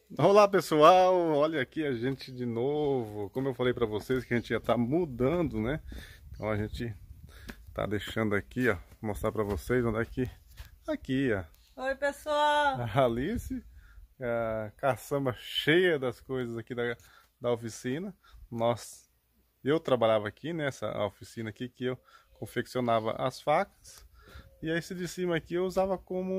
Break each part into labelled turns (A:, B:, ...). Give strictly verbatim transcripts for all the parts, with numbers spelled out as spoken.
A: Olá pessoal, olha aqui a gente de novo. Como eu falei para vocês que a gente ia estar mudando, né? Então a gente tá deixando aqui, ó, mostrar para vocês onde é que aqui, ó.
B: Oi, pessoal!
A: A Alice, a caçamba cheia das coisas aqui da, da oficina. Nós, eu trabalhava aqui nessa oficina aqui que eu confeccionava as facas. E esse de cima aqui eu usava como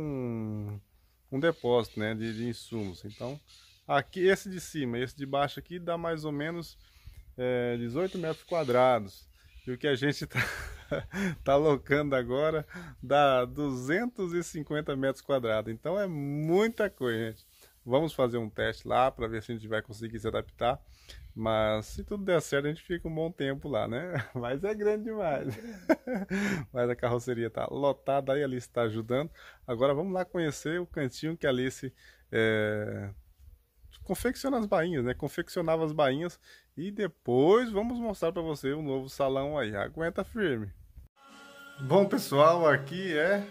A: um um depósito, né, de, de insumos. Então, aqui esse de cima, esse de baixo aqui dá mais ou menos é, dezoito metros quadrados. E o que a gente tá, tá alocando agora dá duzentos e cinquenta metros quadrados. Então é muita coisa, gente. Vamos fazer um teste lá para ver se a gente vai conseguir se adaptar. Mas se tudo der certo, a gente fica um bom tempo lá, né? Mas é grande demais. Mas a carroceria tá lotada, aí a Alice está ajudando. Agora vamos lá conhecer o cantinho que a Alice é, confecciona as bainhas, né? Confeccionava as bainhas e depois vamos mostrar para você o novo salão aí. Aguenta firme. Bom, pessoal, aqui é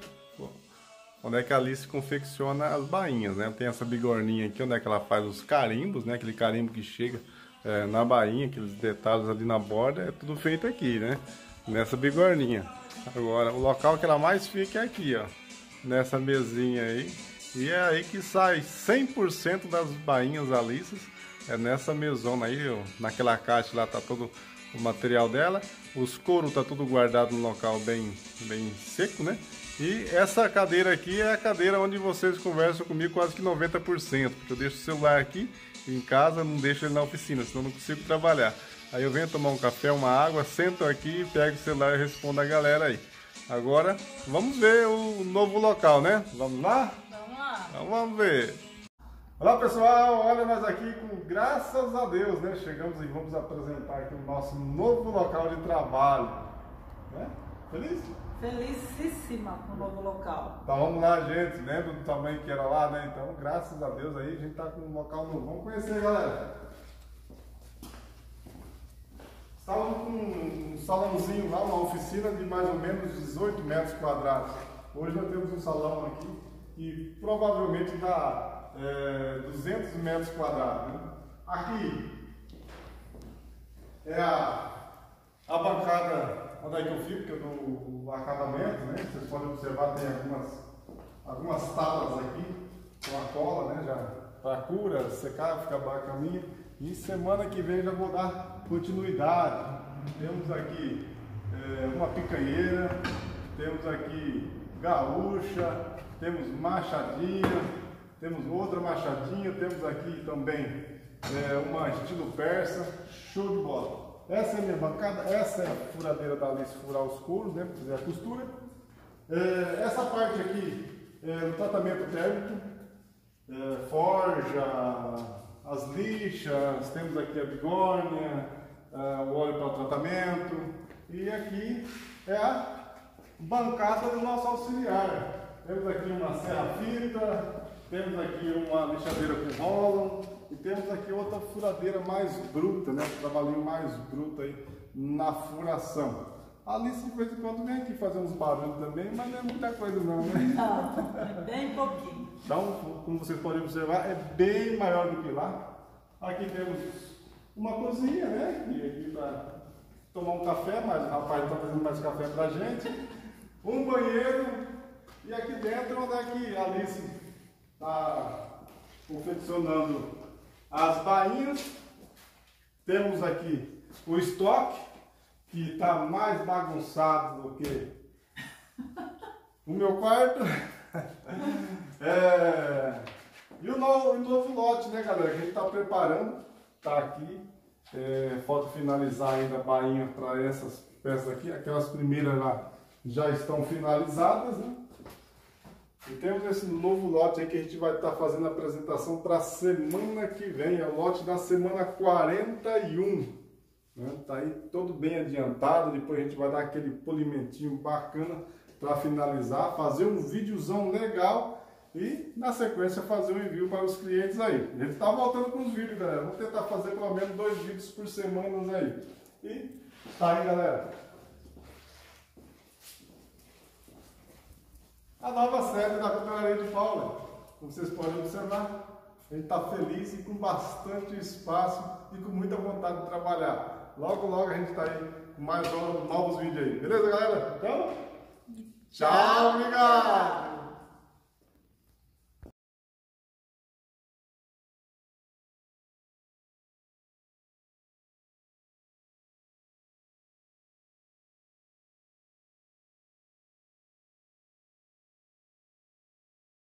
A: onde é que a Alice confecciona as bainhas, né? Tem essa bigorninha aqui, onde é que ela faz os carimbos, né? Aquele carimbo que chega é, na bainha, aqueles detalhes ali na borda, é tudo feito aqui, né? Nessa bigorninha. Agora, o local que ela mais fica é aqui, ó. Nessa mesinha aí. E é aí que sai cem por cento das bainhas Alices. É nessa mesona aí, ó. Naquela caixa lá tá todo o material dela. Os couros tá tudo guardado no local bem, bem seco, né? E essa cadeira aqui é a cadeira onde vocês conversam comigo quase que noventa por cento, porque eu deixo o celular aqui em casa, não deixo ele na oficina, senão não consigo trabalhar. Aí eu venho tomar um café, uma água, sento aqui, pego o celular e respondo a galera aí. Agora, vamos ver o novo local, né? Vamos lá?
B: Vamos lá!
A: Então vamos ver. Olá pessoal, olha nós aqui com graças a Deus, né? Chegamos e vamos apresentar aqui o nosso novo local de trabalho. Né? Feliz?
B: Felicíssima com o novo local.
A: Então vamos lá, gente. Lembra do tamanho que era lá, né? Então, graças a Deus aí, a gente tá com um local novo. Vamos conhecer, galera. Estávamos com um salãozinho lá, uma oficina de mais ou menos dezoito metros quadrados. Hoje nós temos um salão aqui que provavelmente dá é, duzentos metros quadrados. Né? Aqui é a, a bancada onde é que eu fico, que eu dou o acabamento, né? Vocês podem observar, tem algumas, algumas tábuas aqui com a cola, né? Já para cura, secar, ficar bacaninha. E semana que vem já vou dar continuidade. Temos aqui é, uma picanheira, temos aqui gaúcha, temos machadinha, temos outra machadinha, temos aqui também é, uma estilo persa, show de bola. Essa é a minha bancada, essa é a furadeira da Alice, furar os couros, né, para fazer a costura. É, essa parte aqui é o tratamento térmico, é, forja, as lixas, temos aqui a bigorna, uh, o óleo para o tratamento, e aqui é a bancada do nosso auxiliar. Temos aqui uma serra-fita, temos aqui uma lixadeira com rolo, e temos aqui outra furadeira mais bruta, né? Um trabalhinho mais bruto aí na furação. A Alice de vez em quando vem aqui fazer uns barulhos também, mas não é muita coisa não, né?
B: Não, é bem pouquinho.
A: Então, como vocês podem observar, é bem maior do que lá. Aqui temos uma cozinha, né? E aqui para tomar um café, mas o rapaz está fazendo mais café para a gente. Um banheiro. E aqui dentro, onde é que a Alice está confeccionando as bainhas. Temos aqui o estoque, que está mais bagunçado do que o meu quarto. É... E o novo, o novo lote, né, galera, que a gente está preparando, tá aqui. É, falta finalizar ainda a bainha para essas peças aqui. Aquelas primeiras lá já estão finalizadas, né? E temos esse novo lote aí que a gente vai estar tá fazendo a apresentação para a semana que vem. É o lote da semana quarenta e um. Né? Tá aí todo bem adiantado. Depois a gente vai dar aquele polimentinho bacana para finalizar, fazer um videozão legal. E na sequência fazer um envio para os clientes aí. A gente está voltando com os vídeos, galera. Vamos tentar fazer pelo menos dois vídeos por semana aí. E tá aí, galera. A nova sede da Papelaria de Paula. Como vocês podem observar, A gente está feliz e com bastante espaço e com muita vontade de trabalhar. Logo, logo a gente está aí com mais novos vídeos aí. Beleza, galera? Então, tchau, obrigado!